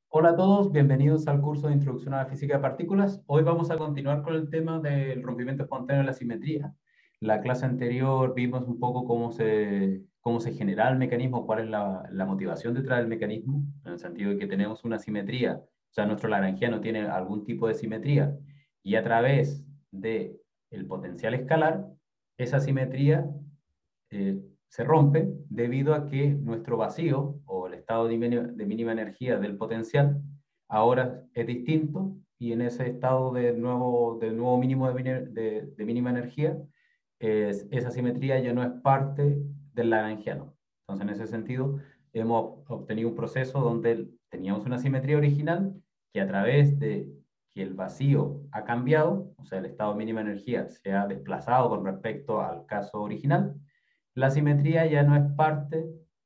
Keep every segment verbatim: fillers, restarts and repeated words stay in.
Hola a todos, bienvenidos al curso de Introducción a la Física de Partículas. Hoy vamos a continuar con el tema del rompimiento espontáneo de la simetría. La clase anterior vimos un poco cómo se, cómo se genera el mecanismo, cuál es la, la motivación detrás del mecanismo, en el sentido de que tenemos una simetría, o sea, nuestro lagrangiano tiene algún tipo de simetría, y a través del potencial escalar, esa simetría eh, se rompe debido a que nuestro vacío o el estado de mínima, de mínima energía del potencial ahora es distinto y en ese estado de nuevo, de nuevo mínimo de, de, de mínima energía, eh, esa simetría ya no es parte del lagrangiano. Entonces, en ese sentido, hemos obtenido un proceso donde teníamos una simetría original que a través de que el vacío ha cambiado, o sea, el estado de mínima energía se ha desplazado con respecto al caso original, la simetría ya no es parte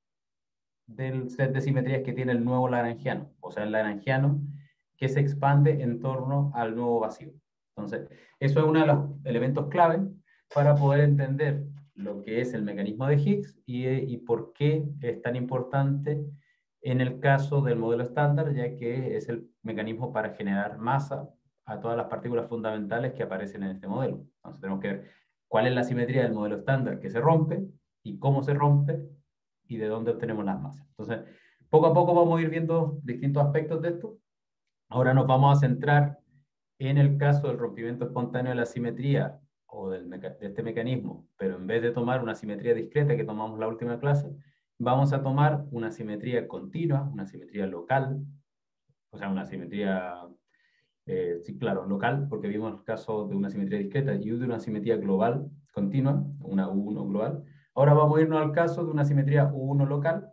del set de simetrías que tiene el nuevo lagrangiano, o sea, el lagrangiano que se expande en torno al nuevo vacío. Entonces, eso es uno de los elementos clave para poder entender lo que es el mecanismo de Higgs y, y por qué es tan importante en el caso del modelo estándar, ya que es el mecanismo para generar masa a todas las partículas fundamentales que aparecen en este modelo. Entonces, tenemos que ver cuál es la simetría del modelo estándar que se rompe y cómo se rompe y de dónde obtenemos las masas. Entonces, poco a poco vamos a ir viendo distintos aspectos de esto. Ahora nos vamos a centrar en el caso del rompimiento espontáneo de la simetría o del de este mecanismo, pero en vez de tomar una simetría discreta que tomamos la última clase, vamos a tomar una simetría continua, una simetría local, o sea, una simetría, eh, sí, claro, local, porque vimos el caso de una simetría discreta y de una simetría global continua, una U uno global. Ahora vamos a irnos al caso de una simetría U uno local,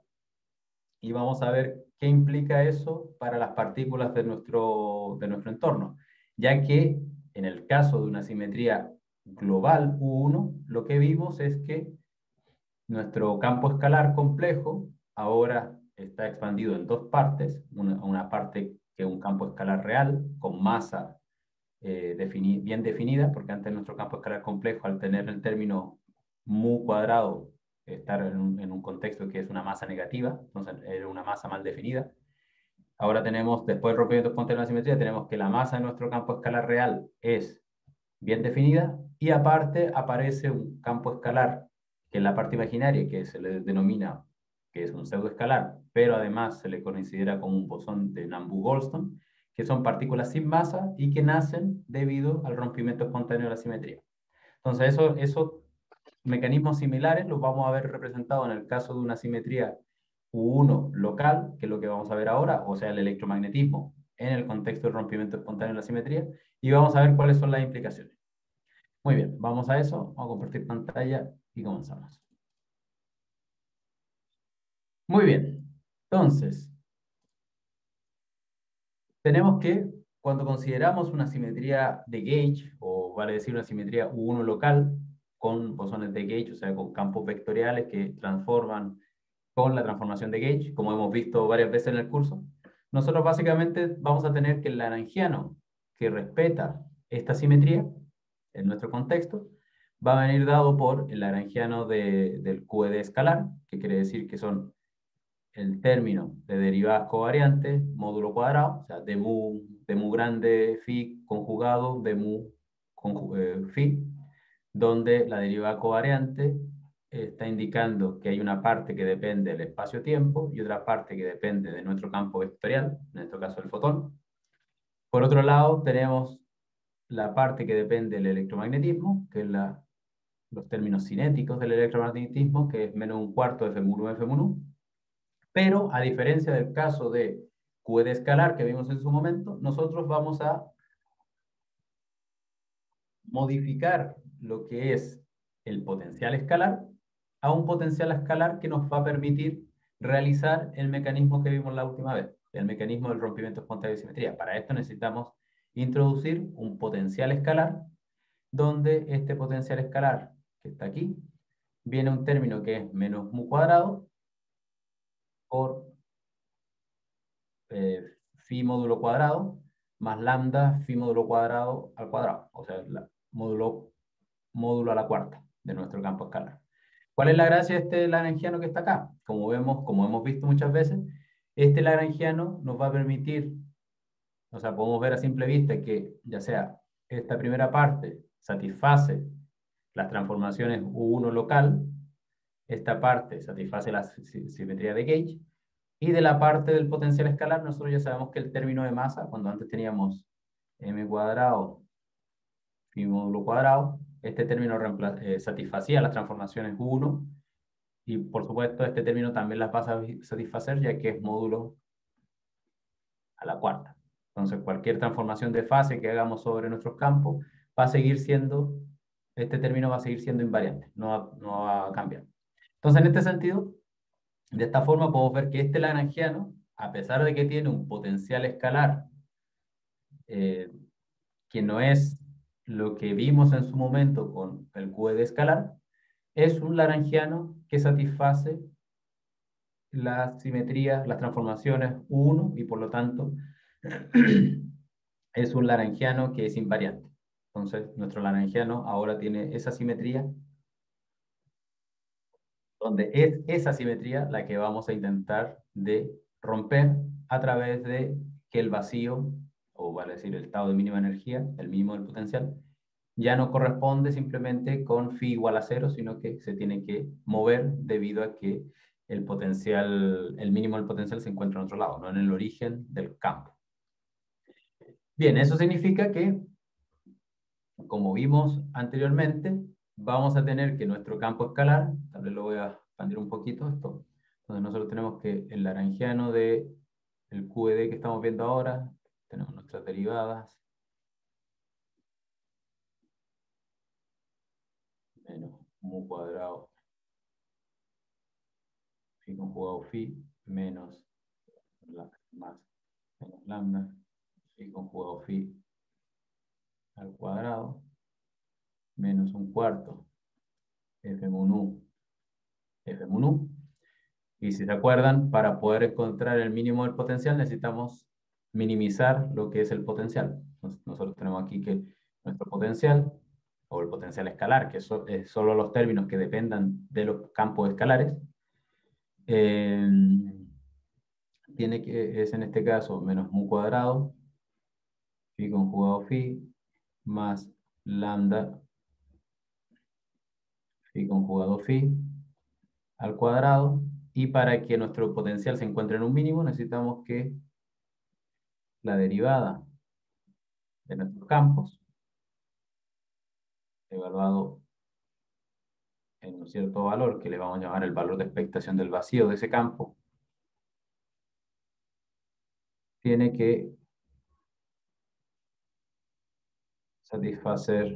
y vamos a ver qué implica eso para las partículas de nuestro, de nuestro entorno, ya que en el caso de una simetría global U uno, lo que vimos es que nuestro campo escalar complejo ahora está expandido en dos partes, una, una parte que es un campo escalar real, con masa eh, defini bien definida, porque antes nuestro campo escalar complejo, al tener el término mu cuadrado, estar en un, en un contexto que es una masa negativa, entonces era una masa mal definida. Ahora tenemos, después del rompimiento espontáneo de la simetría, tenemos que la masa de nuestro campo escalar real es bien definida y aparte aparece un campo escalar, que es la parte imaginaria, que se le denomina que es un pseudoescalar, pero además se le considera como un bosón de Nambu-Goldstone, que son partículas sin masa y que nacen debido al rompimiento espontáneo de la simetría. Entonces, eso, esos mecanismos similares los vamos a ver representados en el caso de una simetría U uno local, que es lo que vamos a ver ahora, o sea, el electromagnetismo en el contexto del rompimiento espontáneo de la simetría, y vamos a ver cuáles son las implicaciones. Muy bien, vamos a eso, vamos a compartir pantalla y comenzamos. Muy bien, entonces, tenemos que, cuando consideramos una simetría de gauge, o vale decir una simetría U uno local, con bosones de gauge, o sea, con campos vectoriales que transforman con la transformación de gauge, como hemos visto varias veces en el curso, nosotros básicamente vamos a tener que el lagrangiano que respeta esta simetría, en nuestro contexto, va a venir dado por el lagrangiano de, del Q E D escalar, que quiere decir que son el término de derivadas covariantes, módulo cuadrado, o sea, de mu, de mu grande phi conjugado de mu conju eh, phi, donde la derivada covariante está indicando que hay una parte que depende del espacio-tiempo y otra parte que depende de nuestro campo vectorial, en este caso el fotón. Por otro lado, tenemos la parte que depende del electromagnetismo, que es la, los términos cinéticos del electromagnetismo, que es menos un cuarto de F mu uno F mu uno. Pero a diferencia del caso de Q E D escalar que vimos en su momento, nosotros vamos a modificar lo que es el potencial escalar a un potencial escalar que nos va a permitir realizar el mecanismo que vimos la última vez, el mecanismo del rompimiento espontáneo de simetría. Para esto necesitamos introducir un potencial escalar, donde este potencial escalar que está aquí, viene un término que es menos mu cuadrado por eh, phi módulo cuadrado más lambda phi módulo cuadrado al cuadrado, o sea, la, módulo, módulo a la cuarta de nuestro campo escalar. ¿Cuál es la gracia de este lagrangiano que está acá? Como vemos, como hemos visto muchas veces, Este lagrangiano nos va a permitir, o sea, podemos ver a simple vista que ya sea esta primera parte satisface las transformaciones U uno local, esta parte satisface la si simetría de Gauge, y de la parte del potencial escalar, nosotros ya sabemos que el término de masa, cuando antes teníamos m cuadrado y módulo cuadrado, este término eh, satisfacía las transformaciones U uno, y por supuesto este término también las va a satisfacer, ya que es módulo a la cuarta. Entonces cualquier transformación de fase que hagamos sobre nuestros campos va a seguir siendo, este término va a seguir siendo invariante, no va, no va a cambiar. Entonces en este sentido, de esta forma podemos ver que este lagrangiano, a pesar de que tiene un potencial escalar eh, que no es lo que vimos en su momento con el Q E D escalar, es un lagrangiano que satisface las simetrías, las transformaciones U uno, y por lo tanto es un lagrangiano que es invariante. Entonces nuestro lagrangiano ahora tiene esa simetría, donde es esa simetría la que vamos a intentar de romper a través de que el vacío, o vale decir el estado de mínima energía, el mínimo del potencial, ya no corresponde simplemente con phi igual a cero, sino que se tiene que mover debido a que el potencial, el mínimo del potencial se encuentra en otro lado, no en el origen del campo. Bien, eso significa que, como vimos anteriormente, vamos a tener que nuestro campo escalar, tal vez lo voy a expandir un poquito esto, donde nosotros tenemos que el lagrangiano de el Q E D que estamos viendo ahora, tenemos nuestras derivadas, menos mu cuadrado, phi conjugado phi, menos la, más menos lambda, phi conjugado phi al cuadrado, menos un cuarto, f mun u, f mun u. Y si se acuerdan, para poder encontrar el mínimo del potencial necesitamos minimizar lo que es el potencial. Nosotros tenemos aquí que nuestro potencial, o el potencial escalar, que so, es solo los términos que dependan de los campos escalares, eh, tiene que, es en este caso menos mu cuadrado, phi conjugado phi, más lambda phi conjugado phi al cuadrado, y para que nuestro potencial se encuentre en un mínimo necesitamos que la derivada de nuestros campos, evaluado en un cierto valor que le vamos a llamar el valor de expectación del vacío de ese campo, tiene que satisfacer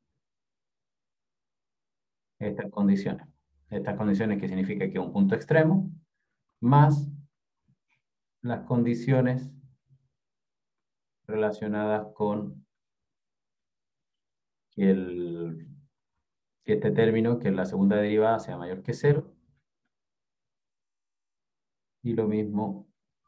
estas condiciones. Estas condiciones que significa que un punto extremo más las condiciones relacionadas con que, el, que este término, que la segunda derivada sea mayor que cero, y lo mismo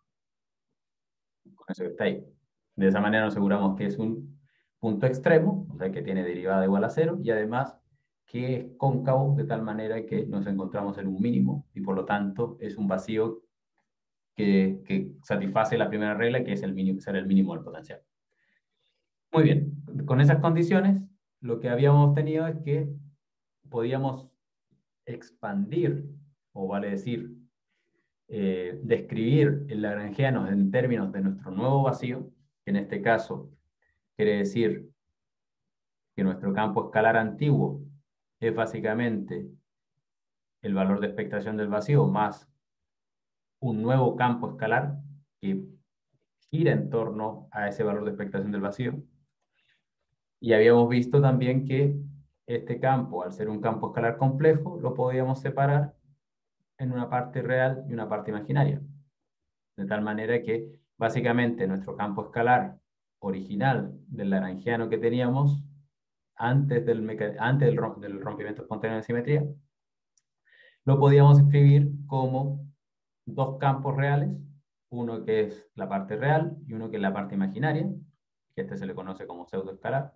con eso que está ahí. De esa manera nos aseguramos que es un punto extremo, o sea que tiene derivada igual a cero, y además que es cóncavo de tal manera que nos encontramos en un mínimo, y por lo tanto es un vacío que, que satisface la primera regla, que es el mínimo, ser el mínimo del potencial. Muy bien, con esas condiciones, lo que habíamos obtenido es que podíamos expandir, o vale decir, eh, describir el lagrangiano en términos de nuestro nuevo vacío, que en este caso quiere decir que nuestro campo escalar antiguo es básicamente el valor de expectación del vacío más un nuevo campo escalar que gira en torno a ese valor de expectación del vacío. Y habíamos visto también que este campo, al ser un campo escalar complejo, lo podíamos separar en una parte real y una parte imaginaria. De tal manera que básicamente nuestro campo escalar original del lagrangiano que teníamos antes del, antes del, del rompimiento espontáneo de simetría, lo podíamos escribir como dos campos reales, uno que es la parte real y uno que es la parte imaginaria, que este se le conoce como pseudoescalar,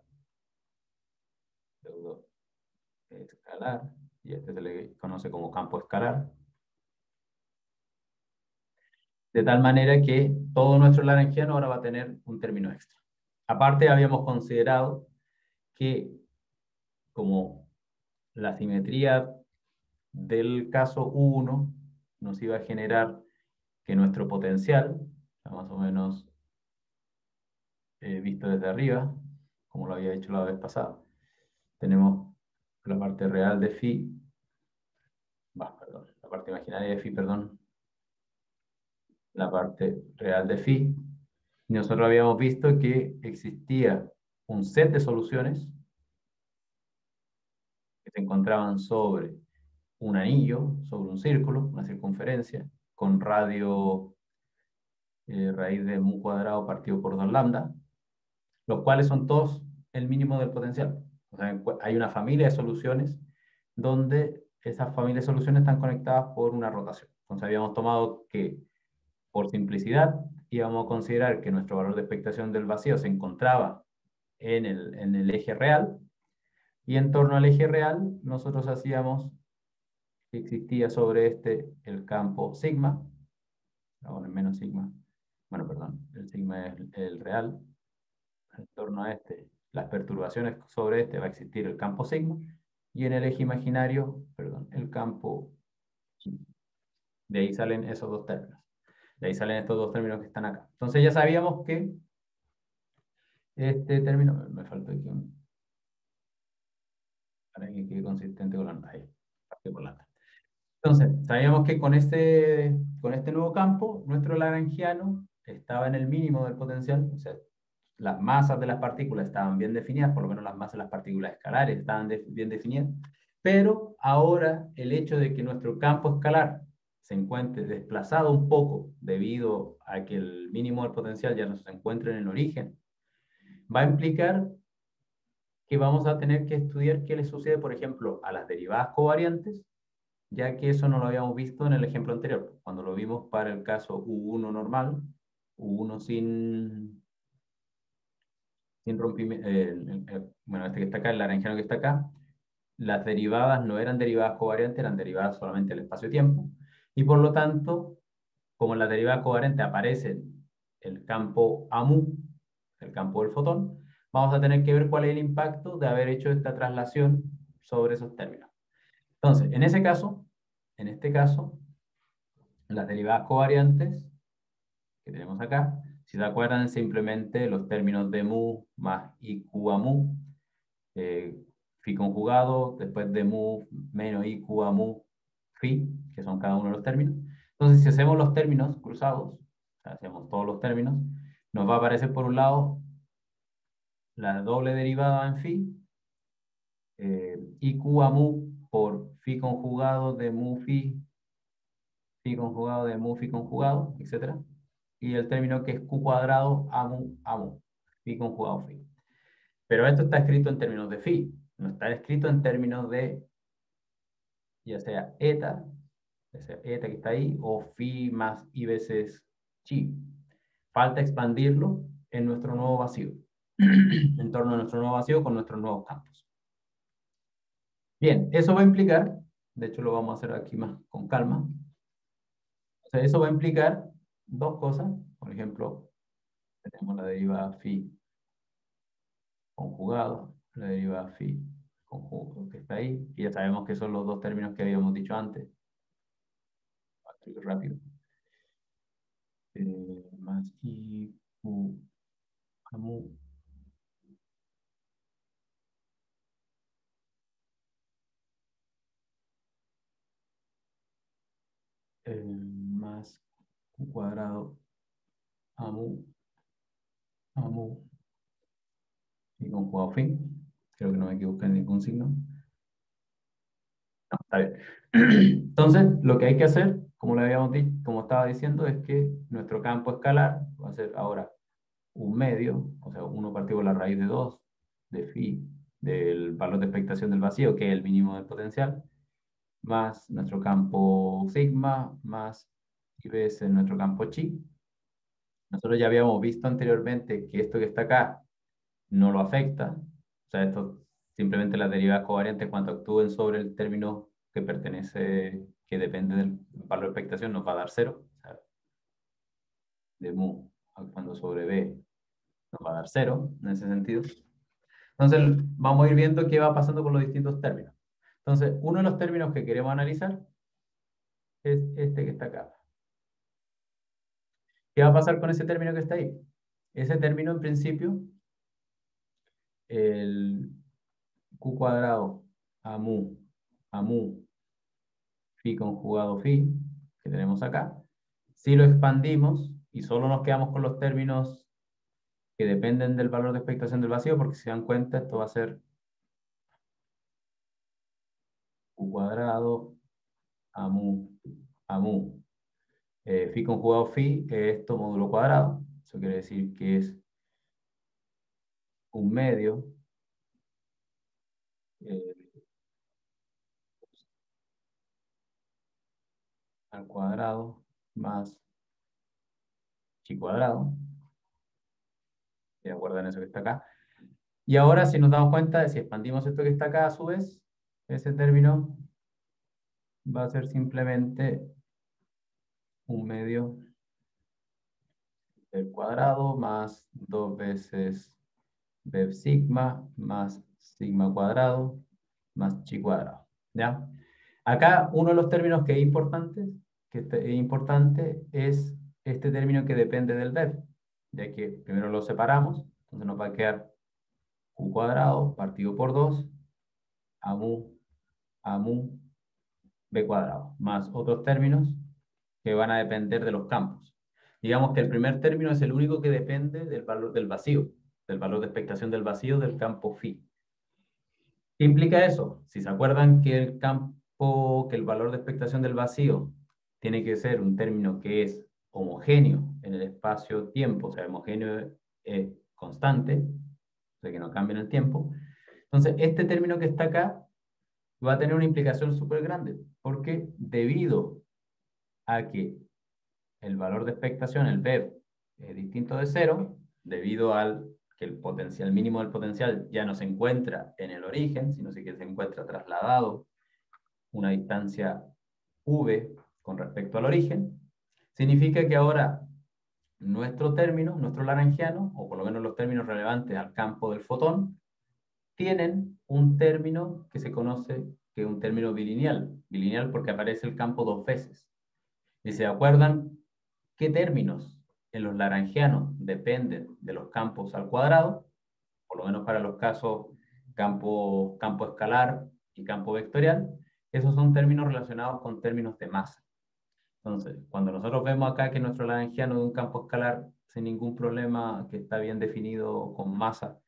pseudoescalar, y este se le conoce como campo escalar. de tal manera que todo nuestro lagrangiano ahora va a tener un término extra. Aparte, habíamos considerado que como la simetría del caso U uno nos iba a generar que nuestro potencial, más o menos eh, visto desde arriba, como lo había hecho la vez pasada, tenemos la parte real de phi, bah, perdón, la parte imaginaria de phi, perdón, la parte real de phi, y nosotros habíamos visto que existía un set de soluciones que se encontraban sobre un anillo, sobre un círculo, una circunferencia, con radio eh, raíz de mu cuadrado partido por dos lambda, los cuales son todos el mínimo del potencial. O sea, hay una familia de soluciones donde esas familias de soluciones están conectadas por una rotación. Entonces habíamos tomado que, por simplicidad, íbamos a considerar que nuestro valor de expectación del vacío se encontraba en el, en el eje real, y en torno al eje real nosotros hacíamos que existía sobre este el campo sigma, ahora menos sigma, bueno, perdón, el sigma es el real, en torno a este, las perturbaciones sobre este va a existir el campo sigma, y en el eje imaginario, perdón, el campo chi. De ahí salen esos dos términos. De ahí salen estos dos términos que están acá. Entonces ya sabíamos que este término, me faltó aquí un, para que quede consistente con la, ahí, por la. Entonces, sabíamos que con este, con este nuevo campo, nuestro lagrangiano estaba en el mínimo del potencial, o sea, las masas de las partículas estaban bien definidas, por lo menos las masas de las partículas escalares estaban de, bien definidas, pero ahora el hecho de que nuestro campo escalar se encuentre desplazado un poco debido a que el mínimo del potencial ya no se encuentra en el origen, va a implicar que vamos a tener que estudiar qué le sucede, por ejemplo, a las derivadas covariantes, ya que eso no lo habíamos visto en el ejemplo anterior, cuando lo vimos para el caso U uno normal, U uno sin, sin rompimiento, eh, eh, bueno, este que está acá, el lagrangiano que está acá, las derivadas no eran derivadas covariantes, eran derivadas solamente del espacio-tiempo, y por lo tanto, como en la derivada covariante aparece el campo A M U, el campo del fotón, vamos a tener que ver cuál es el impacto de haber hecho esta traslación sobre esos términos. Entonces, en ese caso, en este caso, las derivadas covariantes que tenemos acá, si se acuerdan, simplemente los términos de mu más iq a mu, eh, phi conjugado, después de mu menos iq a mu phi, que son cada uno de los términos. Entonces, si hacemos los términos cruzados, o sea, hacemos todos los términos, nos va a aparecer por un lado la doble derivada en phi, eh, iq a mu por phi conjugado de mu phi, phi conjugado de mu phi conjugado, etcétera. Y el término que es q cuadrado a mu a mu, phi conjugado phi. Pero esto está escrito en términos de phi, no está escrito en términos de ya sea eta, ya sea eta que está ahí, o phi más i veces chi. Falta expandirlo en nuestro nuevo vacío, en torno a nuestro nuevo vacío con nuestros nuevos campos. Bien, eso va a implicar, de hecho lo vamos a hacer aquí más con calma, o sea, eso va a implicar dos cosas. Por ejemplo, tenemos la derivada phi conjugado, la derivada phi conjugado que está ahí, y ya sabemos que son los dos términos que habíamos dicho antes. Rápido. Eh, más i, u, a mu. Eh, más q cuadrado a mu, a mu, y conjugado fin. Creo que no me equivoqué en ningún signo. No, está bien. Entonces, lo que hay que hacer, como le habíamos dicho, como estaba diciendo, es que nuestro campo escalar va a ser ahora un medio, o sea, uno partido por la raíz de dos de phi, del valor de expectación del vacío, que es el mínimo del potencial, más nuestro campo sigma, más y veces nuestro campo chi. Nosotros ya habíamos visto anteriormente que esto que está acá no lo afecta, o sea, esto simplemente las derivadas covariantes cuando actúen sobre el término que pertenece, que depende del valor de expectación, nos va a dar cero. O sea, de mu actuando sobre B nos va a dar cero, en ese sentido. Entonces, vamos a ir viendo qué va pasando con los distintos términos. Entonces, uno de los términos que queremos analizar es este que está acá. ¿Qué va a pasar con ese término que está ahí? Ese término, en principio, el Q cuadrado a mu, a mu, phi conjugado phi, que tenemos acá, si lo expandimos y solo nos quedamos con los términos que dependen del valor de expectación del vacío, porque si se dan cuenta, esto va a ser Q cuadrado a mu, a mu. Eh, phi conjugado phi es esto módulo cuadrado. Eso quiere decir que es un medio eh, al cuadrado más chi cuadrado. ¿Se acuerdan eso que está acá? Y ahora, si nos damos cuenta de si expandimos esto que está acá, a su vez, ese término va a ser simplemente un medio del cuadrado más dos veces b sigma más sigma cuadrado más chi cuadrado. ¿Ya? Acá uno de los términos que es importante, que es importante es este término que depende del b, ya que primero lo separamos, entonces nos va a quedar q cuadrado partido por dos a mu, a mu, b cuadrado, más otros términos que van a depender de los campos. Digamos que el primer término es el único que depende del valor del vacío, del valor de expectación del vacío del campo phi. ¿Qué implica eso? Si se acuerdan que el campo, que el valor de expectación del vacío tiene que ser un término que es homogéneo en el espacio-tiempo, o sea, homogéneo es constante, o sea, que no cambia en el tiempo. Entonces, este término que está acá va a tener una implicación súper grande, porque debido a que el valor de expectación, el B, es distinto de cero, debido al que el potencial mínimo del potencial ya no se encuentra en el origen, sino que se encuentra trasladado una distancia v con respecto al origen, significa que ahora nuestro término, nuestro lagrangiano, o por lo menos los términos relevantes al campo del fotón, tienen un término que se conoce que es un término bilineal. Bilineal porque aparece el campo dos veces. Y se acuerdan qué términos en los lagrangianos dependen de los campos al cuadrado, por lo menos para los casos campo, campo escalar y campo vectorial. Esos son términos relacionados con términos de masa. Entonces, cuando nosotros vemos acá que nuestro lagrangiano de un campo escalar sin ningún problema, que está bien definido con masa,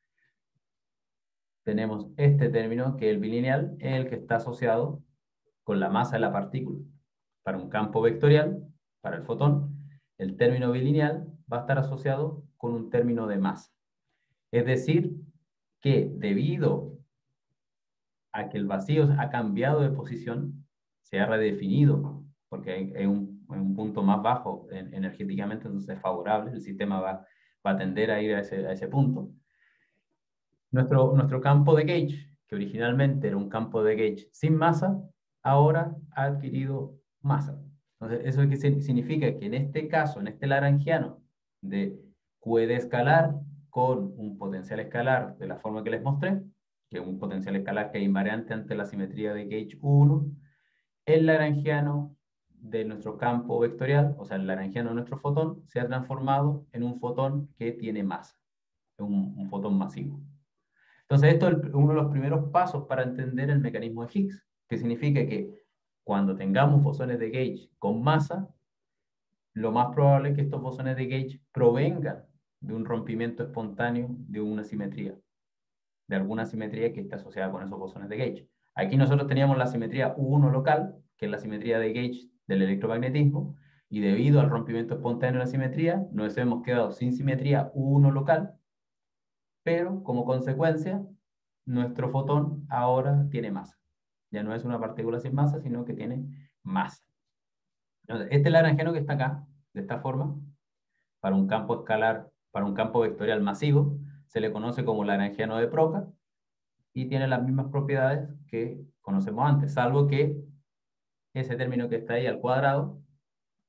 tenemos este término que es el bilineal, es el que está asociado con la masa de la partícula. Para un campo vectorial, para el fotón, el término bilineal va a estar asociado con un término de masa. Es decir, que debido a que el vacío ha cambiado de posición, se ha redefinido, porque es un, un, punto más bajo en, energéticamente, entonces es favorable, el sistema va, va a tender a ir a ese, a ese punto. Nuestro, nuestro campo de gauge, que originalmente era un campo de gauge sin masa, ahora ha adquirido masa. Entonces, ¿eso qué significa? Que en este caso, en este lagrangiano de Q de escalar con un potencial escalar de la forma que les mostré, que es un potencial escalar que es invariante ante la simetría de gauge uno, el lagrangiano de nuestro campo vectorial, o sea, el lagrangiano de nuestro fotón, se ha transformado en un fotón que tiene masa, un, un fotón masivo. Entonces, esto es uno de los primeros pasos para entender el mecanismo de Higgs, que significa que cuando tengamos bosones de gauge con masa, lo más probable es que estos bosones de gauge provengan de un rompimiento espontáneo de una simetría, de alguna simetría que esté asociada con esos bosones de gauge. Aquí nosotros teníamos la simetría U uno local, que es la simetría de gauge del electromagnetismo, y debido al rompimiento espontáneo de la simetría, nos hemos quedado sin simetría U uno local, pero como consecuencia, nuestro fotón ahora tiene masa. Ya no es una partícula sin masa, sino que tiene masa. Entonces, este lagrangiano que está acá, de esta forma, para un campo escalar, para un campo vectorial masivo, se le conoce como lagrangiano de Proca y tiene las mismas propiedades que conocemos antes, salvo que ese término que está ahí al cuadrado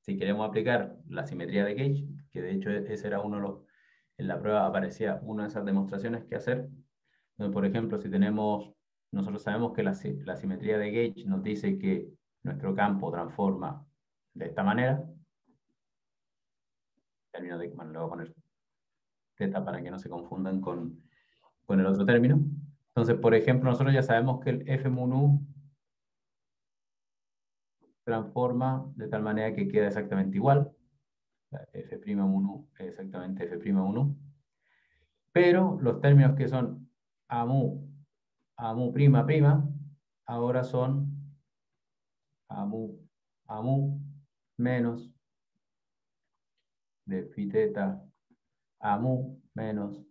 si queremos aplicar la simetría de gauge, que de hecho ese era uno de los, en la prueba aparecía una de esas demostraciones que hacer, donde, por ejemplo, si tenemos, nosotros sabemos que la, la simetría de gauge nos dice que nuestro campo transforma de esta manera, término de, bueno, le voy a poner teta para que no se confundan con, con el otro término. Entonces, por ejemplo, nosotros ya sabemos que el F mun U transforma de tal manera que queda exactamente igual. F' mun U es exactamente F' mun U. Pero los términos que son A mu, A mu prima prima, ahora son A mu, A mu menos de phi teta A mu menos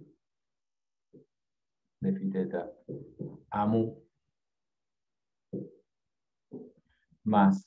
de phi teta A mu más.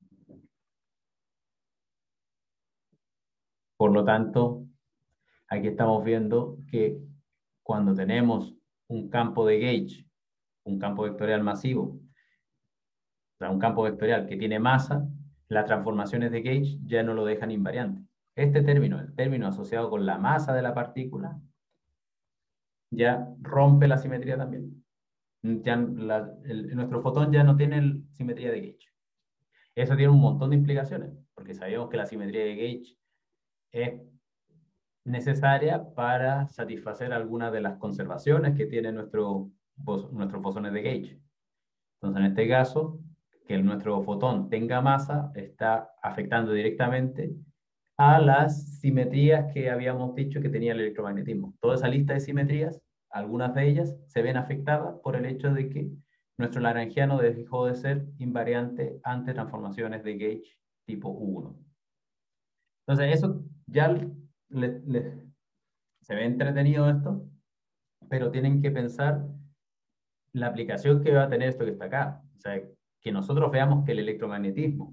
Por lo tanto, aquí estamos viendo que cuando tenemos un campo de gauge, un campo vectorial masivo, o sea, un campo vectorial que tiene masa, las transformaciones de gauge ya no lo dejan invariante. Este término, el término asociado con la masa de la partícula, ya rompe la simetría también. Ya la, el, nuestro fotón ya no tiene simetría de gauge. Eso tiene un montón de implicaciones, porque sabemos que la simetría de gauge es necesaria para satisfacer algunas de las conservaciones que tienen nuestro, nuestros bosones de gauge. Entonces, en este caso, que nuestro fotón tenga masa está afectando directamente a las simetrías que habíamos dicho que tenía el electromagnetismo. Toda esa lista de simetrías, algunas de ellas se ven afectadas por el hecho de que nuestro lagrangiano dejó de ser invariante ante transformaciones de gauge tipo U uno. Entonces, eso ya le, le, se ve entretenido esto, pero tienen que pensar la aplicación que va a tener esto que está acá. O sea, que nosotros veamos que el electromagnetismo,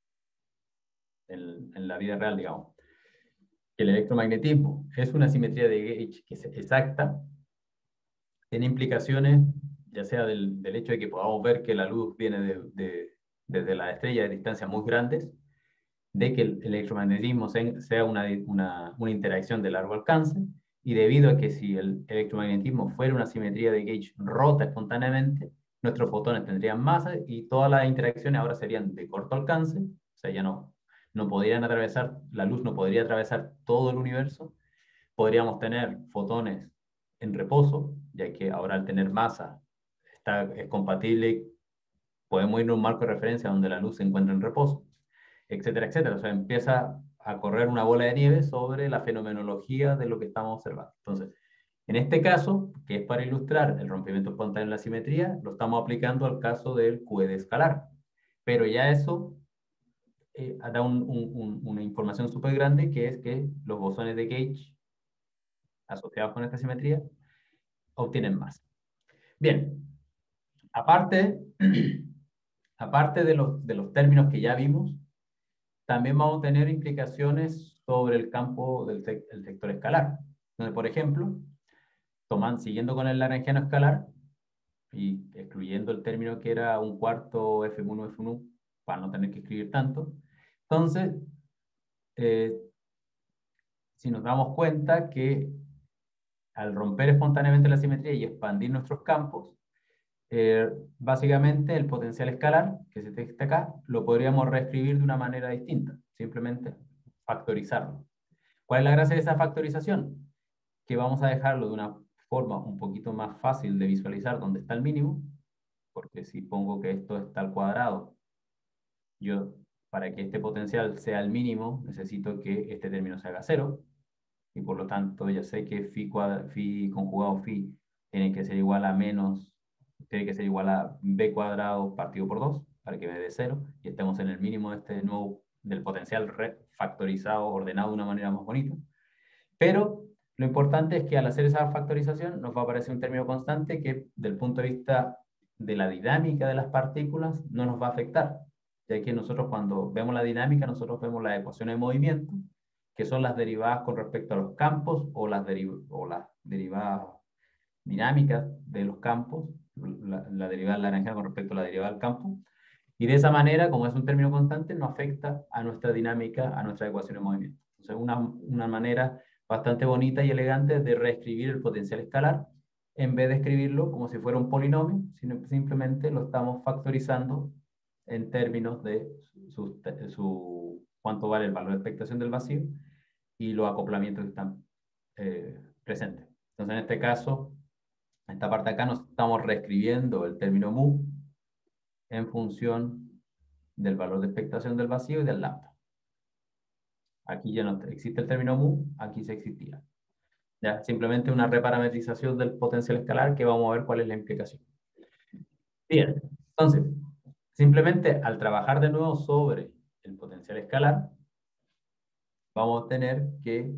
en, en la vida real, digamos, que el electromagnetismo es una simetría de gauge que es exacta, tiene implicaciones, ya sea del, del hecho de que podamos ver que la luz viene de, de, desde la estrella de distancias muy grandes, de que el electromagnetismo sea una, una, una interacción de largo alcance, y debido a que si el electromagnetismo fuera una simetría de gauge rota espontáneamente, nuestros fotones tendrían masa y todas las interacciones ahora serían de corto alcance, o sea, ya no, no podrían atravesar, la luz no podría atravesar todo el universo, podríamos tener fotones en reposo, ya que ahora al tener masa está, es compatible, podemos ir a un marco de referencia donde la luz se encuentra en reposo, etcétera, etcétera. O sea, empieza a correr una bola de nieve sobre la fenomenología de lo que estamos observando. Entonces, en este caso, que es para ilustrar el rompimiento espontáneo en la simetría, lo estamos aplicando al caso del Q E D escalar. Pero ya eso eh, da un, un, un, una información súper grande, que es que los bosones de gauge asociados con esta simetría obtienen masa. Bien, aparte, aparte de los, de los términos que ya vimos, también vamos a tener implicaciones sobre el campo del el sector escalar. Donde, por ejemplo, toman, siguiendo con el lagrangiano escalar y excluyendo el término que era un cuarto F uno F uno para no tener que escribir tanto, entonces, eh, si nos damos cuenta que al romper espontáneamente la simetría y expandir nuestros campos, eh, básicamente el potencial escalar, que se texta acá, lo podríamos reescribir de una manera distinta, simplemente factorizarlo. ¿Cuál es la gracia de esa factorización? Que vamos a dejarlo de una forma un poquito más fácil de visualizar donde está el mínimo, porque si pongo que esto está al cuadrado, yo para que este potencial sea el mínimo necesito que este término se haga cero, y por lo tanto ya sé que phi, cuadra, phi conjugado phi tiene que ser igual a menos, tiene que ser igual a b cuadrado partido por dos, para que me dé cero, y estemos en el mínimo de este nuevo, del potencial factorizado, ordenado de una manera más bonita. Pero lo importante es que al hacer esa factorización nos va a aparecer un término constante que, del punto de vista de la dinámica de las partículas, no nos va a afectar, ya que nosotros cuando vemos la dinámica, nosotros vemos las ecuaciones de movimiento, que son las derivadas con respecto a los campos, o las, deriv o las derivadas dinámicas de los campos, la, la derivada lagrangiana con respecto a la derivada del campo, Y de esa manera, como es un término constante, no afecta a nuestra dinámica, a nuestra ecuación de movimiento. Entonces, una, una manera bastante bonita y elegante de reescribir el potencial escalar, en vez de escribirlo como si fuera un polinomio, sino simplemente lo estamos factorizando en términos de su, su, cuánto vale el valor de expectación del vacío y los acoplamientos que están eh, presentes. Entonces, en este caso, en esta parte acá nos estamos reescribiendo el término mu en función del valor de expectación del vacío y del lambda. Aquí ya no existe el término mu, aquí sí existía. ¿Ya? Simplemente una reparametrización del potencial escalar que vamos a ver cuál es la implicación. Bien, entonces, simplemente al trabajar de nuevo sobre el potencial escalar, vamos a tener que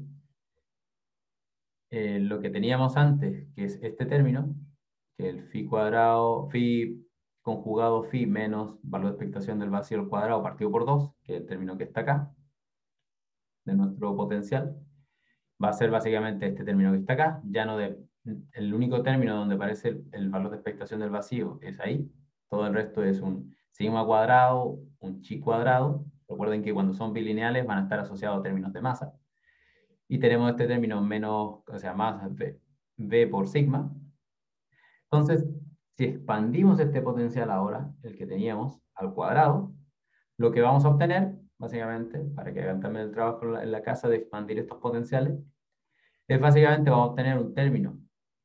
eh, lo que teníamos antes, que es este término, que el phi cuadrado, phi conjugado phi menos valor de expectación del vacío al cuadrado partido por dos, que es el término que está acá, de nuestro potencial, va a ser básicamente este término que está acá, ya no de, el único término donde aparece el, el valor de expectación del vacío es ahí, todo el resto es un sigma cuadrado, un chi cuadrado, recuerden que cuando son bilineales van a estar asociados a términos de masa, y tenemos este término menos, o sea, más v, v por sigma. Entonces, si expandimos este potencial ahora, el que teníamos, al cuadrado, lo que vamos a obtener, básicamente, para que hagan también el trabajo en la, en la casa de expandir estos potenciales, es básicamente vamos a obtener un término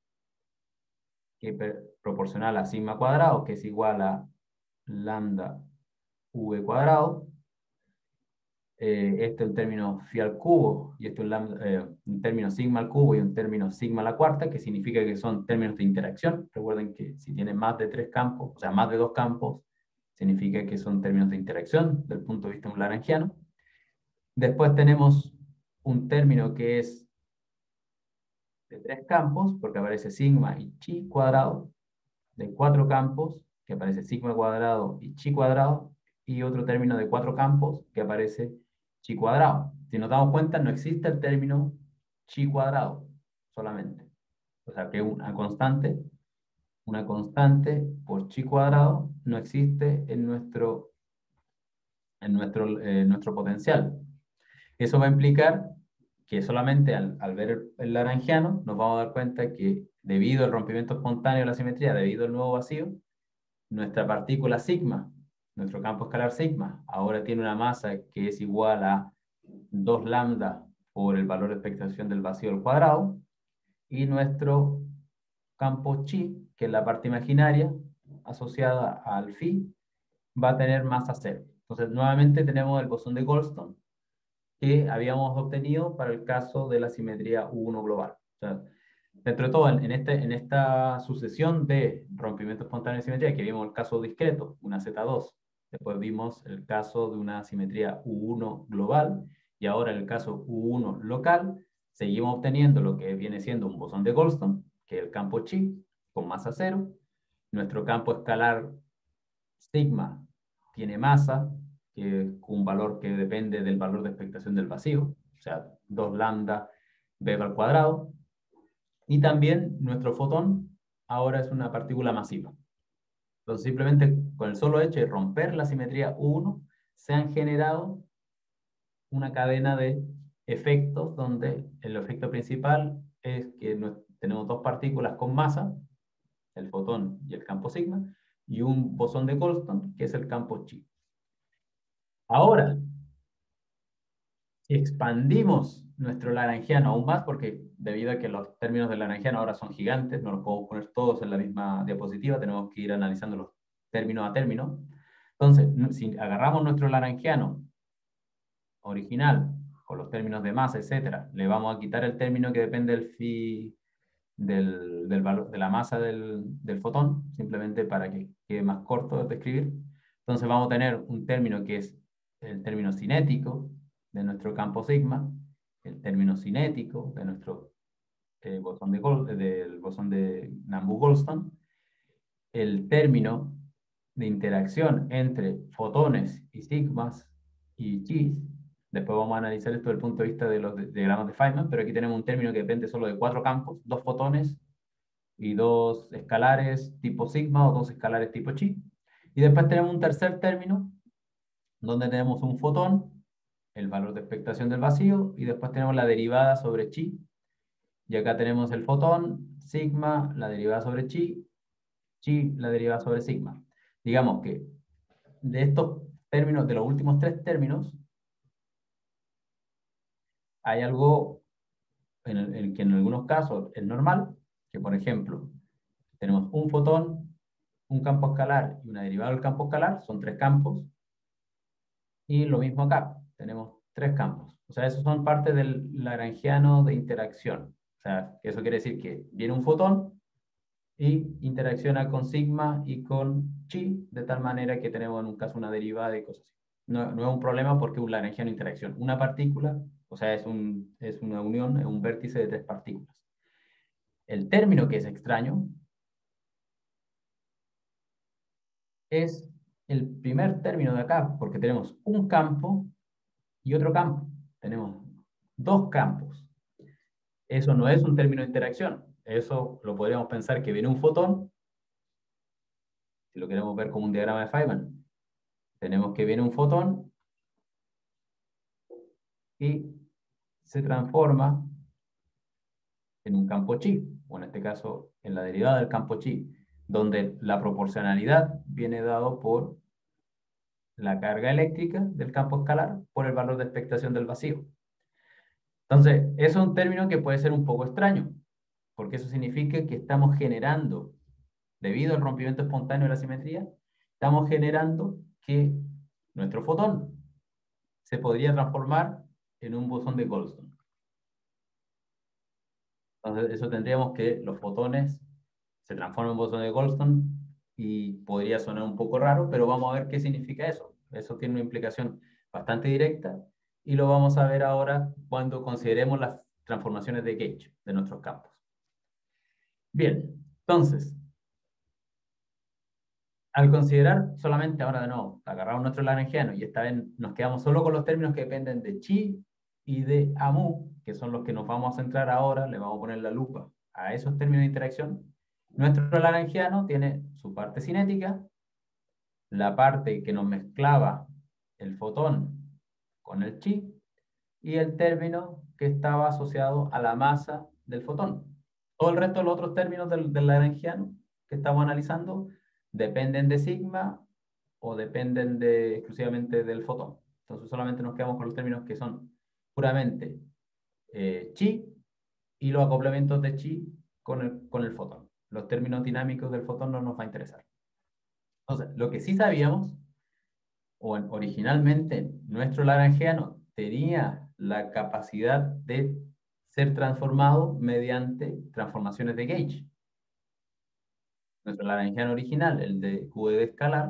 que es proporcional a sigma cuadrado, que es igual a lambda v cuadrado. Eh, este es un término phi al cubo, y este es un, lambda, eh, un término sigma al cubo y un término sigma a la cuarta, que significa que son términos de interacción. Recuerden que si tienen más de tres campos, o sea, más de dos campos, significa que son términos de interacción desde el punto de vista de un lagrangiano. Después tenemos un término que es de tres campos, porque aparece sigma y chi cuadrado, de cuatro campos, que aparece sigma cuadrado y chi cuadrado, y otro término de cuatro campos, que aparece chi cuadrado. Si nos damos cuenta, no existe el término chi cuadrado solamente. O sea, que una constante, una constante por chi cuadrado no existe en nuestro, en nuestro, eh, nuestro potencial. Eso va a implicar que solamente al, al ver el, el lagrangiano nos vamos a dar cuenta que debido al rompimiento espontáneo de la simetría, debido al nuevo vacío, nuestra partícula sigma, nuestro campo escalar sigma, ahora tiene una masa que es igual a dos lambda por el valor de expectación del vacío al cuadrado, y nuestro campo chi, que es la parte imaginaria asociada al phi, va a tener masa cero. Entonces, nuevamente tenemos el bosón de Goldstone que habíamos obtenido para el caso de la simetría U uno global. O sea, dentro de todo, en, este, en esta sucesión de rompimiento espontáneo de simetría, que vimos el caso discreto, una Z dos, después vimos el caso de una simetría U uno global, y ahora en el caso U uno local, seguimos obteniendo lo que viene siendo un bosón de Goldstone, que es el campo chi, con masa cero. Nuestro campo escalar sigma tiene masa, que es un valor que depende del valor de expectación del vacío, o sea, dos lambda b al cuadrado. Y también nuestro fotón ahora es una partícula masiva. Entonces, simplemente con el solo hecho de romper la simetría U uno, se han generado una cadena de efectos donde el efecto principal es que no, tenemos dos partículas con masa, el fotón y el campo sigma, y un bosón de Goldstone, que es el campo chi. Ahora, si expandimos nuestro lagrangiano aún más, porque debido a que los términos del lagrangiano ahora son gigantes, no los podemos poner todos en la misma diapositiva, tenemos que ir analizando los términos a término. Entonces, si agarramos nuestro lagrangiano original, con los términos de masa, etcétera, le vamos a quitar el término que depende del phi, del, del valor, de la masa del, del fotón, simplemente para que quede más corto de escribir. Entonces vamos a tener un término que es el término cinético de nuestro campo sigma, el término cinético de nuestro eh, bosón de Gold, del bosón de Nambu-Goldstone, el término de interacción entre fotones y sigmas y chis. Después vamos a analizar esto desde el punto de vista de los diagramas de Feynman, pero aquí tenemos un término que depende solo de cuatro campos, dos fotones y dos escalares tipo sigma o dos escalares tipo chi. Y después tenemos un tercer término, donde tenemos un fotón, el valor de expectación del vacío, y después tenemos la derivada sobre chi. Y acá tenemos el fotón, sigma, la derivada sobre chi, chi, la derivada sobre sigma. Digamos que de estos términos, de los últimos tres términos, hay algo en el, en que en algunos casos es normal, que por ejemplo, tenemos un fotón, un campo escalar y una derivada del campo escalar, son tres campos, y lo mismo acá, tenemos tres campos. O sea, esos son parte del lagrangiano de interacción. O sea, eso quiere decir que viene un fotón y interacciona con sigma y con chi, de tal manera que tenemos en un caso una derivada de cosas así. No, no es un problema porque es un lagrangiano de interacción. Una partícula, o sea, es, un, es una unión, es un vértice de tres partículas. El término que es extraño es el primer término de acá, porque tenemos un campo y otro campo. Tenemos dos campos. Eso no es un término de interacción. Eso lo podríamos pensar que viene un fotón, si lo queremos ver como un diagrama de Feynman. Tenemos que viene un fotón y se transforma en un campo chi, o en este caso en la derivada del campo chi, donde la proporcionalidad viene dado por la carga eléctrica del campo escalar por el valor de expectación del vacío. Entonces, eso es un término que puede ser un poco extraño, porque eso significa que estamos generando, debido al rompimiento espontáneo de la simetría, estamos generando que nuestro fotón se podría transformar en un bosón de Goldstone. Entonces, eso tendríamos que los fotones se transforman en bosón de Goldstone y podría sonar un poco raro, pero vamos a ver qué significa eso. Eso tiene una implicación bastante directa y lo vamos a ver ahora cuando consideremos las transformaciones de gauge de nuestros campos. Bien, entonces, al considerar solamente ahora de nuevo, agarramos nuestro lagrangiano y esta vez nos quedamos solo con los términos que dependen de chi y de amu, que son los que nos vamos a centrar ahora, le vamos a poner la lupa a esos términos de interacción. Nuestro lagrangiano tiene su parte cinética, la parte que nos mezclaba el fotón con el chi, y el término que estaba asociado a la masa del fotón. Todo el resto de los otros términos del, del lagrangiano que estamos analizando dependen de sigma o dependen de, exclusivamente del fotón. Entonces solamente nos quedamos con los términos que son puramente eh, chi y los acoplamientos de chi con el, con el fotón. Los términos dinámicos del fotón no nos va a interesar. Entonces, lo que sí sabíamos, o originalmente nuestro lagrangiano tenía la capacidad de ser transformado mediante transformaciones de gauge. Nuestro lagrangiano original, el de Q de escalar,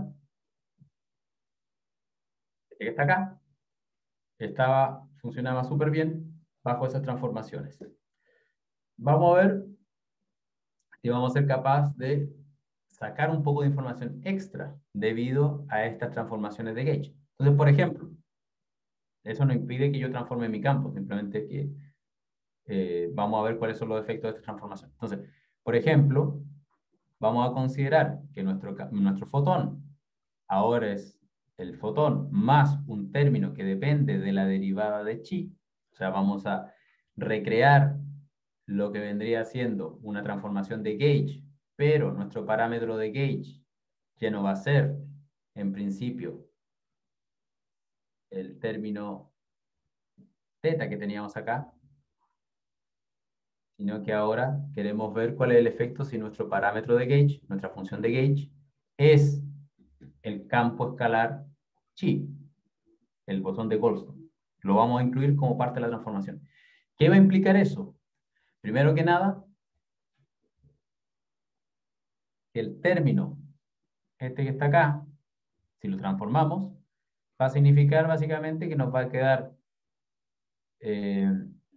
este que está acá, estaba, funcionaba súper bien bajo esas transformaciones. Vamos a ver si vamos a ser capaces de sacar un poco de información extra debido a estas transformaciones de gauge. Entonces, por ejemplo, eso no impide que yo transforme mi campo, simplemente que eh, vamos a ver cuáles son los efectos de esta transformación. Entonces, por ejemplo, vamos a considerar que nuestro, nuestro fotón ahora es el fotón más un término que depende de la derivada de chi. O sea, vamos a recrear lo que vendría siendo una transformación de gauge, pero nuestro parámetro de gauge ya no va a ser, en principio, el término θ que teníamos acá, sino que ahora queremos ver cuál es el efecto si nuestro parámetro de gauge, nuestra función de gauge, es el campo escalar chi, el bosón de Goldstone. Lo vamos a incluir como parte de la transformación. ¿Qué va a implicar eso? Primero que nada, que el término, este que está acá, si lo transformamos, va a significar básicamente que nos va a quedar eh,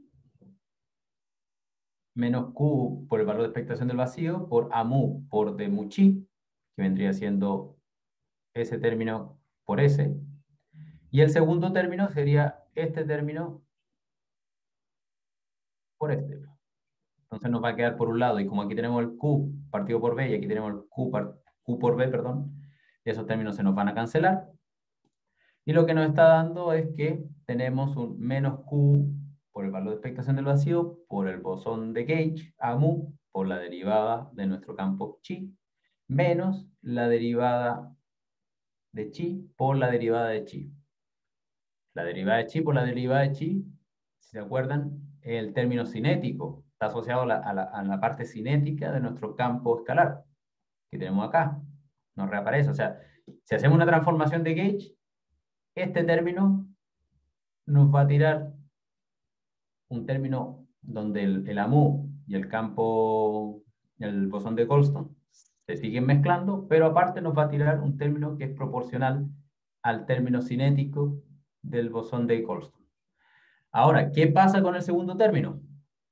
menos Q por el valor de expectación del vacío, por AMU por de mu chi, que vendría siendo ese término por S. Y el segundo término sería este término por este. Entonces nos va a quedar por un lado, y como aquí tenemos el Q partido por B y aquí tenemos el Q, par, Q por B, perdón, Esos términos se nos van a cancelar. Y lo que nos está dando es que tenemos un menos Q por el valor de expectación del vacío, por el bosón de Gauge, A mu, por la derivada de nuestro campo chi, menos la derivada de chi por la derivada de chi. La derivada de chi por la derivada de chi, si se acuerdan, el término cinético está asociado a la, a la, a la parte cinética de nuestro campo escalar, que tenemos acá. Nos reaparece. O sea, si hacemos una transformación de Gauge, este término nos va a tirar un término donde el, el A mu y el campo, el bosón de Goldstone, se siguen mezclando, pero aparte nos va a tirar un término que es proporcional al término cinético del bosón de Goldstone. Ahora, ¿qué pasa con el segundo término?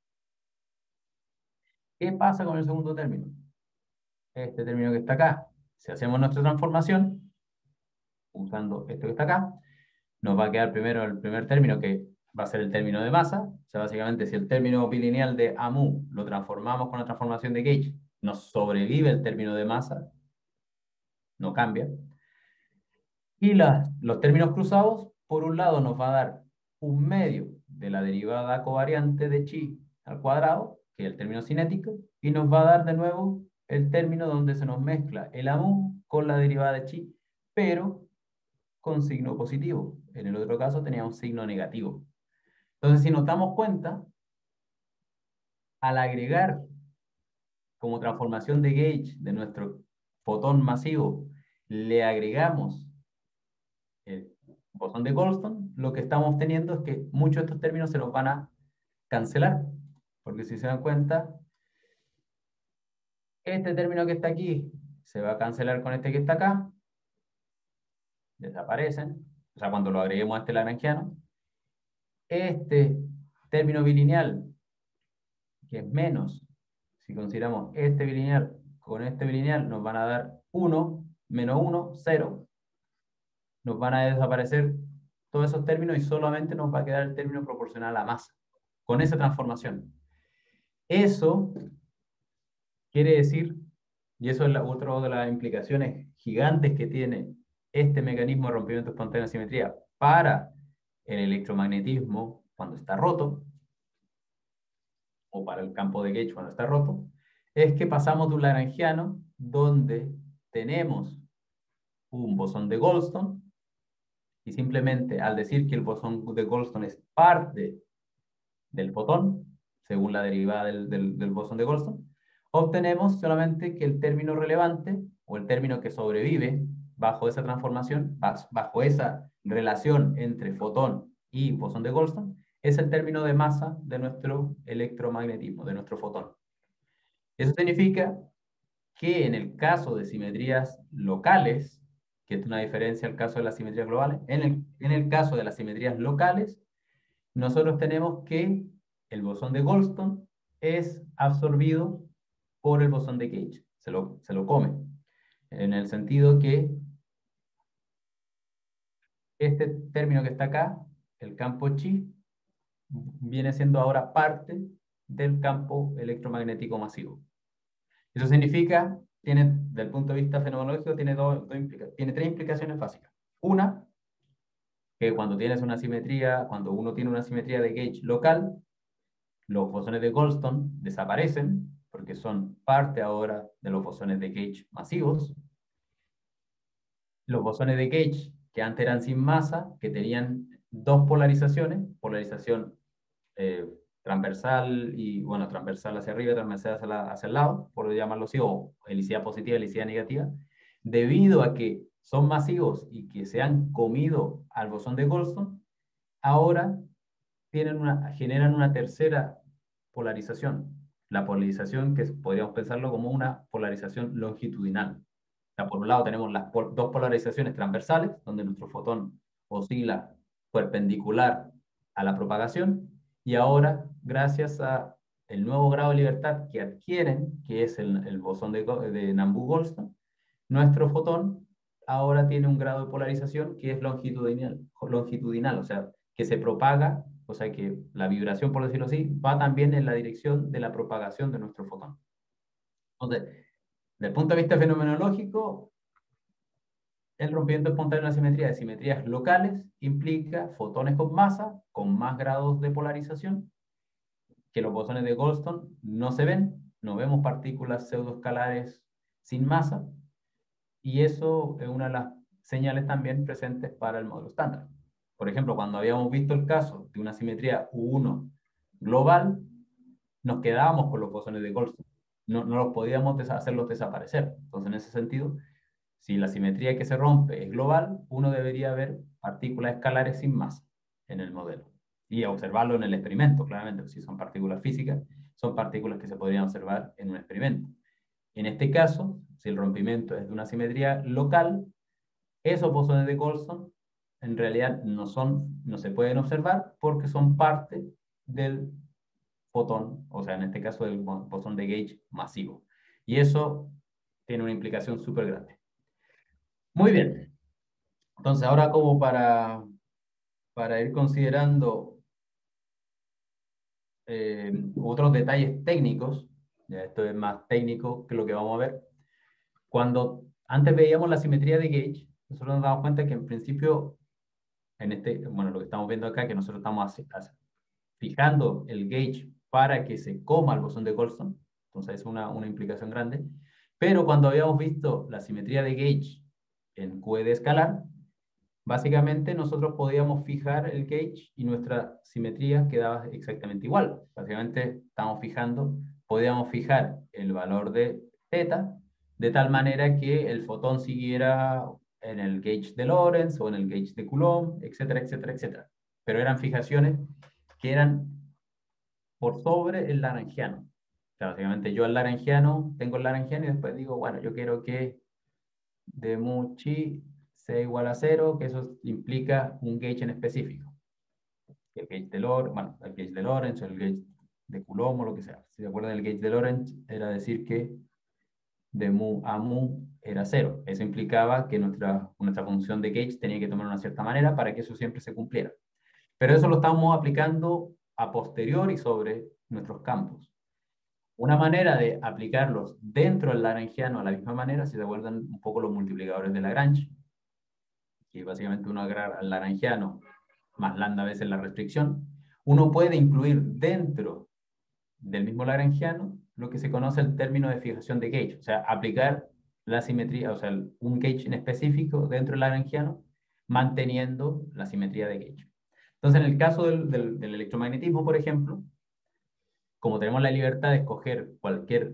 ¿Qué pasa con el segundo término? Este término que está acá. Si hacemos nuestra transformación, usando esto que está acá, nos va a quedar primero el primer término que va a ser el término de masa. O sea, básicamente, si el término bilineal de A mu lo transformamos con la transformación de Gauge, nos sobrevive el término de masa, no cambia. Y las, los términos cruzados, por un lado, nos va a dar un medio de la derivada covariante de chi al cuadrado, que es el término cinético, y nos va a dar de nuevo el término donde se nos mezcla el A mu con la derivada de chi, pero con signo positivo. En el otro caso tenía un signo negativo. Entonces, si nos damos cuenta, al agregar como transformación de Gauge de nuestro fotón masivo, le agregamos el bosón de Goldstone, lo que estamos obteniendo es que muchos de estos términos se los van a cancelar. Porque si se dan cuenta, este término que está aquí se va a cancelar con este que está acá. Desaparecen. O sea, cuando lo agreguemos a este lagrangiano. Este término bilineal, que es menos, si consideramos este bilineal con este bilineal, nos van a dar uno, menos uno, cero. Nos van a desaparecer todos esos términos y solamente nos va a quedar el término proporcional a la masa, con esa transformación. Eso quiere decir, y eso es la, otra de las implicaciones gigantes que tiene este mecanismo de rompimiento espontáneo de simetría para el electromagnetismo cuando está roto, o para el campo de Gauge cuando está roto, es que pasamos de un lagrangiano donde tenemos un bosón de Goldstone, y simplemente al decir que el bosón de Goldstone es parte del fotón, según la derivada del, del, del bosón de Goldstone, obtenemos solamente que el término relevante, o el término que sobrevive bajo esa transformación, bajo esa relación entre fotón y bosón de Goldstone, es el término de masa de nuestro electromagnetismo, de nuestro fotón. Eso significa que en el caso de simetrías locales, que es una diferencia al caso de las simetrías globales, en el, en el caso de las simetrías locales, nosotros tenemos que el bosón de Goldstone es absorbido por el bosón de Gauge, se lo, se lo come, en el sentido que este término que está acá, el campo chi, viene siendo ahora parte del campo electromagnético masivo. Eso significa, tiene, desde el punto de vista fenomenológico, tiene, dos, dos tiene tres implicaciones básicas. Una, que cuando tienes una simetría, cuando uno tiene una simetría de Gauge local, los bosones de Goldstone desaparecen, porque son parte ahora de los bosones de Gauge masivos. Los bosones de Gauge, que antes eran sin masa, que tenían dos polarizaciones, polarización eh, transversal y, bueno, transversal hacia arriba, transversal hacia, la, hacia el lado, por llamarlo así, o helicidad positiva, helicidad negativa, debido a que son masivos y que se han comido al bosón de Goldstone, ahora tienen una, generan una tercera polarización. La polarización que podríamos pensarlo como una polarización longitudinal. O sea, por un lado tenemos las pol dos polarizaciones transversales, donde nuestro fotón oscila perpendicular a la propagación, y ahora, gracias a el nuevo grado de libertad que adquieren, que es el, el bosón de, de Nambu-Goldstone, nuestro fotón ahora tiene un grado de polarización que es longitudinal, longitudinal, o sea, que se propaga, o sea, que la vibración, por decirlo así, va también en la dirección de la propagación de nuestro fotón. Entonces, desde el punto de vista fenomenológico, El rompimiento espontáneo de la simetría de simetrías locales implica fotones con masa, con más grados de polarización, que los bosones de Goldstone no se ven, no vemos partículas pseudoescalares sin masa, y eso es una de las señales también presentes para el modelo estándar. Por ejemplo, cuando habíamos visto el caso de una simetría U uno global, nos quedábamos con los bosones de Goldstone. No, no los podíamos des hacerlos desaparecer. Entonces, en ese sentido, si la simetría que se rompe es global, uno debería ver partículas escalares sin masa en el modelo. Y observarlo en el experimento, claramente. Si son partículas físicas, son partículas que se podrían observar en un experimento. En este caso, si el rompimiento es de una simetría local, esos bosones de Goldstone en realidad no, son, no se pueden observar porque son parte del fotón, o sea, en este caso del bosón de Gauge masivo. Y eso tiene una implicación súper grande. Muy bien. Entonces, ahora como para, para ir considerando eh, otros detalles técnicos, ya esto es más técnico que lo que vamos a ver. Cuando antes veíamos la simetría de Gauge, nosotros nos damos cuenta que en principio, en este, bueno, lo que estamos viendo acá, que nosotros estamos así, así, fijando el Gauge para que se coma el bosón de Goldstone, entonces es una, una implicación grande, pero cuando habíamos visto la simetría de Gauge en Q E D escalar, básicamente nosotros podíamos fijar el gauge y nuestra simetría quedaba exactamente igual. Básicamente estamos fijando, podíamos fijar el valor de θ de tal manera que el fotón siguiera en el gauge de Lorentz o en el gauge de Coulomb, etcétera, etcétera, etcétera. Pero eran fijaciones que eran por sobre el lagrangiano. O sea, básicamente yo el lagrangiano, tengo el lagrangiano y después digo, bueno, yo quiero que de mu chi sea igual a cero, que eso implica un gauge en específico. El gauge de Lorentz, bueno, el gauge de Lorentz o el gauge de Coulomb o lo que sea. Si se acuerdan, el gauge de Lorentz era decir que de mu a mu era cero. Eso implicaba que nuestra, nuestra función de gauge tenía que tomar una cierta manera para que eso siempre se cumpliera. Pero eso lo estamos aplicando a posteriori sobre nuestros campos. Una manera de aplicarlos dentro del lagrangiano a la misma manera, si se acuerdan un poco los multiplicadores de Lagrange, que básicamente uno agrega al lagrangiano más lambda veces la restricción, uno puede incluir dentro del mismo lagrangiano lo que se conoce el término de fijación de gauge, o sea, aplicar la simetría, o sea, un gauge en específico dentro del lagrangiano, manteniendo la simetría de gauge. Entonces, en el caso del, del, del electromagnetismo, por ejemplo, como tenemos la libertad de escoger cualquier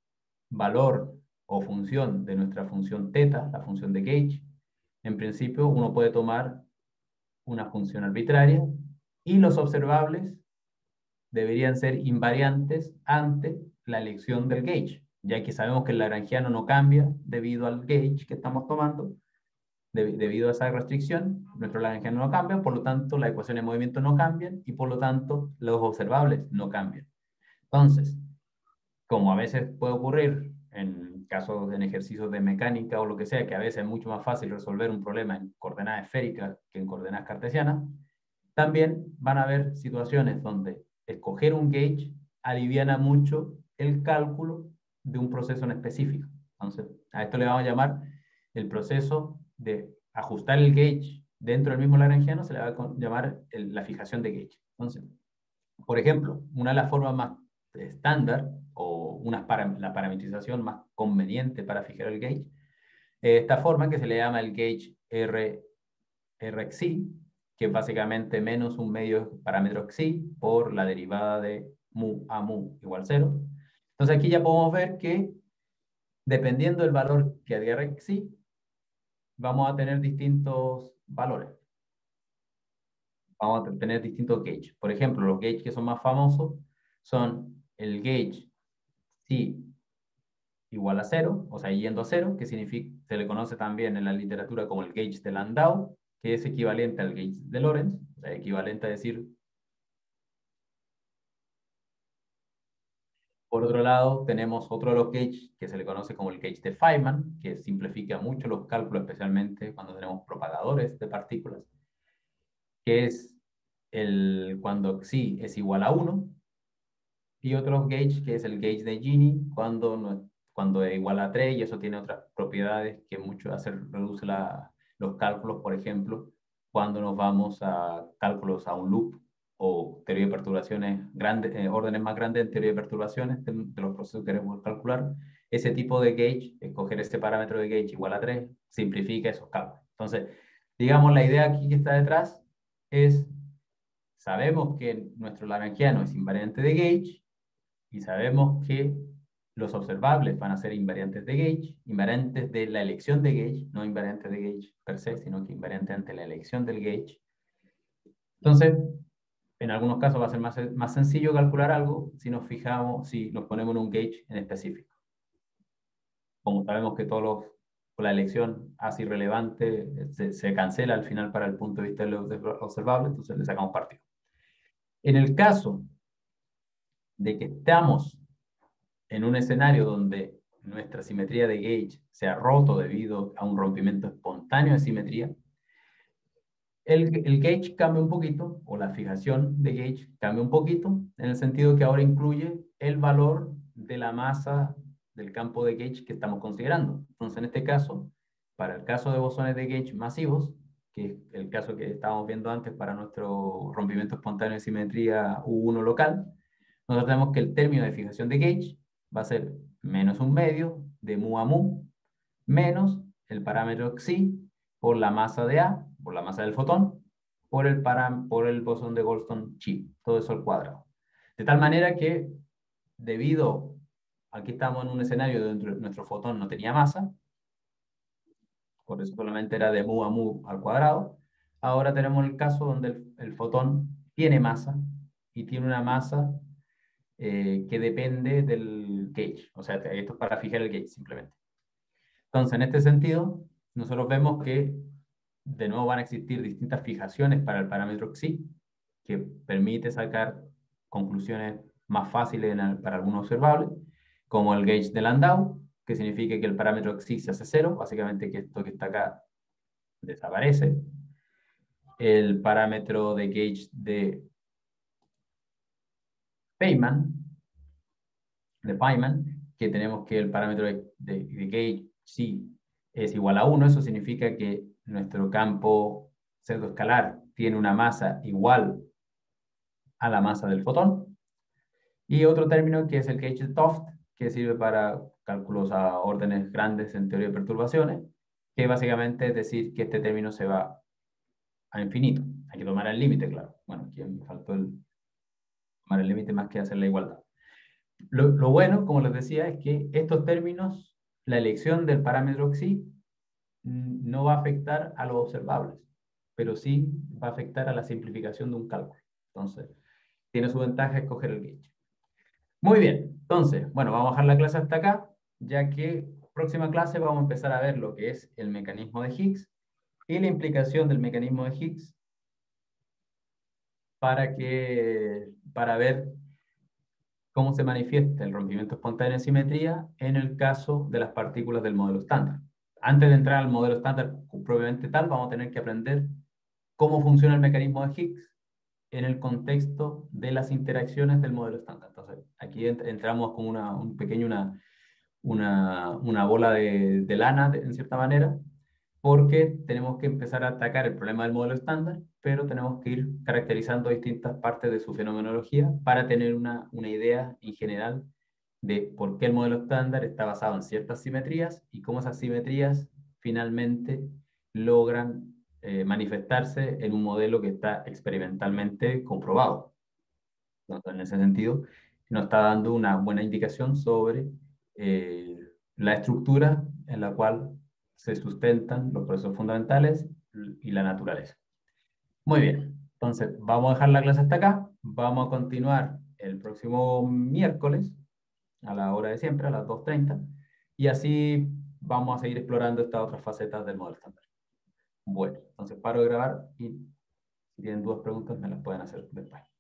valor o función de nuestra función θ, la función de gauge, en principio uno puede tomar una función arbitraria y los observables deberían ser invariantes ante la elección del gauge, ya que sabemos que el lagrangiano no cambia debido al gauge que estamos tomando, de, debido a esa restricción, nuestro lagrangiano no cambia, por lo tanto las ecuaciones de movimiento no cambian y por lo tanto los observables no cambian. Entonces, como a veces puede ocurrir en casos, en ejercicios de mecánica o lo que sea, que a veces es mucho más fácil resolver un problema en coordenadas esféricas que en coordenadas cartesianas, también van a haber situaciones donde escoger un gauge aliviana mucho el cálculo de un proceso en específico. Entonces, a esto le vamos a llamar el proceso de ajustar el gauge dentro del mismo lagrangiano, se le va a llamar el, la fijación de gauge. Entonces, por ejemplo, una de las formas más estándar o una para, la parametrización más conveniente para fijar el gauge, esta forma que se le llama el gauge R, Rxi, que es básicamente menos un medio parámetro xi por la derivada de mu a mu igual cero. Entonces aquí ya podemos ver que dependiendo del valor que adhiere xi, vamos a tener distintos valores. Vamos a tener distintos gauges. Por ejemplo, los gauges que son más famosos son el gauge xi igual a cero, o sea, yendo a cero, que significa, se le conoce también en la literatura como el gauge de Landau, que es equivalente al gauge de Lorentz, o sea, equivalente a decir. Por otro lado, tenemos otro de los gauges que se le conoce como el gauge de Feynman, que simplifica mucho los cálculos, especialmente cuando tenemos propagadores de partículas, que es el, cuando xi es igual a uno, y otro gauge que es el gauge de Gini, cuando, no, cuando es igual a tres, y eso tiene otras propiedades que mucho hace, reduce la, los cálculos, por ejemplo, cuando nos vamos a cálculos a un loop o teoría de perturbaciones grandes, eh, órdenes más grandes en teoría de perturbaciones de, de los procesos que queremos calcular. Ese tipo de gauge, escoger este parámetro de gauge igual a tres, simplifica esos cálculos. Entonces, digamos, la idea aquí que está detrás es, sabemos que nuestro lagrangiano es invariante de gauge y sabemos que los observables van a ser invariantes de gauge, invariantes de la elección de gauge, no invariantes de gauge per se, sino que invariantes ante la elección del gauge. Entonces, en algunos casos va a ser más, más sencillo calcular algo si nos fijamos, si nos ponemos en un gauge en específico. Como sabemos que todos los, la elección así relevante se, se cancela al final para el punto de vista de los observables, entonces le sacamos partido. En el caso de que estamos en un escenario donde nuestra simetría de gauge se ha roto debido a un rompimiento espontáneo de simetría, el, el gauge cambia un poquito, o la fijación de gauge cambia un poquito, en el sentido que ahora incluye el valor de la masa del campo de gauge que estamos considerando. Entonces, en este caso, para el caso de bosones de gauge masivos, que es el caso que estábamos viendo antes para nuestro rompimiento espontáneo de simetría U uno local, nosotros tenemos que el término de fijación de gauge va a ser menos un medio de mu a mu, menos el parámetro xi por la masa de A, por la masa del fotón, por el, param, por el bosón de Goldstone chi, todo eso al cuadrado. De tal manera que, debido, aquí estamos en un escenario donde nuestro fotón no tenía masa, por eso solamente era de mu a mu al cuadrado, ahora tenemos el caso donde el, el fotón tiene masa, y tiene una masa eh, que depende del gauge, o sea, esto es para fijar el gauge simplemente. Entonces, en este sentido, nosotros vemos que de nuevo van a existir distintas fijaciones para el parámetro xi, que permite sacar conclusiones más fáciles el, para algunos observables, como el gauge de Landau, que significa que el parámetro xi se hace cero, básicamente que esto que está acá desaparece. El parámetro de gauge de Feynman, de Feynman, que tenemos que el parámetro de, de, de gauge xi es igual a uno, eso significa que nuestro campo pseudoescalar tiene una masa igual a la masa del fotón. Y otro término que es el gauge de Toft, que sirve para cálculos a órdenes grandes en teoría de perturbaciones, que básicamente es decir que este término se va a infinito. Hay que tomar el límite, claro. Bueno, aquí me faltó el tomar el límite más que hacer la igualdad. Lo, lo bueno, como les decía, es que estos términos, la elección del parámetro xi, no va a afectar a los observables, pero sí va a afectar a la simplificación de un cálculo. Entonces, tiene su ventaja escoger el gauge. Muy bien, entonces, bueno, vamos a dejar la clase hasta acá, ya que próxima clase vamos a empezar a ver lo que es el mecanismo de Higgs y la implicación del mecanismo de Higgs para, que, para ver cómo se manifiesta el rompimiento espontáneo de simetría en el caso de las partículas del modelo estándar. Antes de entrar al modelo estándar propiamente tal, vamos a tener que aprender cómo funciona el mecanismo de Higgs en el contexto de las interacciones del modelo estándar. Entonces, aquí entramos con una, un pequeño, una, una, una bola de, de lana, de, en cierta manera, porque tenemos que empezar a atacar el problema del modelo estándar, pero tenemos que ir caracterizando distintas partes de su fenomenología para tener una, una idea en general de por qué el modelo estándar está basado en ciertas simetrías y cómo esas simetrías finalmente logran eh, manifestarse en un modelo que está experimentalmente comprobado. Entonces, en ese sentido, nos está dando una buena indicación sobre eh, la estructura en la cual se sustentan los procesos fundamentales y la naturaleza. Muy bien, entonces vamos a dejar la clase hasta acá. Vamos a continuar el próximo miércoles a la hora de siempre, a las dos treinta, y así vamos a seguir explorando estas otras facetas del modelo estándar. Bueno, entonces paro de grabar y si tienen dudas, preguntas, me las pueden hacer después.